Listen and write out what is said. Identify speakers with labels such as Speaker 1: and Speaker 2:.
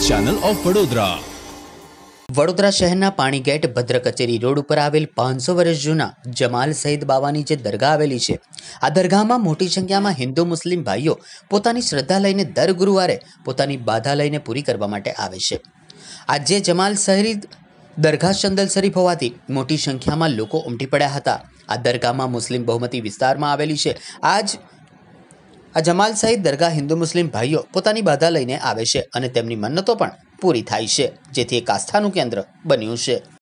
Speaker 1: Channel of Vadodara.
Speaker 2: Vadodara શહેરના પાણીગેટ ભદ્ર કચેરી road ઉપર આવેલ 500 વર્ષ જૂના જમાલ સઈદ બાવાની જે દરગાહ આવેલી છે, આ દરગાહમાં મોટી સંખ્યામાં હિન્દુ મુસ્લિમ ભાઈઓ પોતાની શ્રદ્ધા લઈને દર ગુરુવારે પોતાની બાધા લઈને પૂરી કરવા માટે આવે છે। આજે જમાલ સઈદ દરગાહ ચંદલ શરીફ હોવાથી મોટી સંખ્યામાં લોકો ઉમટી પડ્યા હતા। આ દરગાહમાં મુસ્લિમ બહુમતી વિસ્તારમાં આવેલી છે। આ જમાલ સઈદ દરગાહ હિન્દુ મુસ્લિમ ભાઈઓ પોતાની બાધા લઈને આવે છે અને તેમની મન્નતો પણ પૂરી થાય છે, જેથી એક આસ્થાનું કેન્દ્ર બન્યું છે।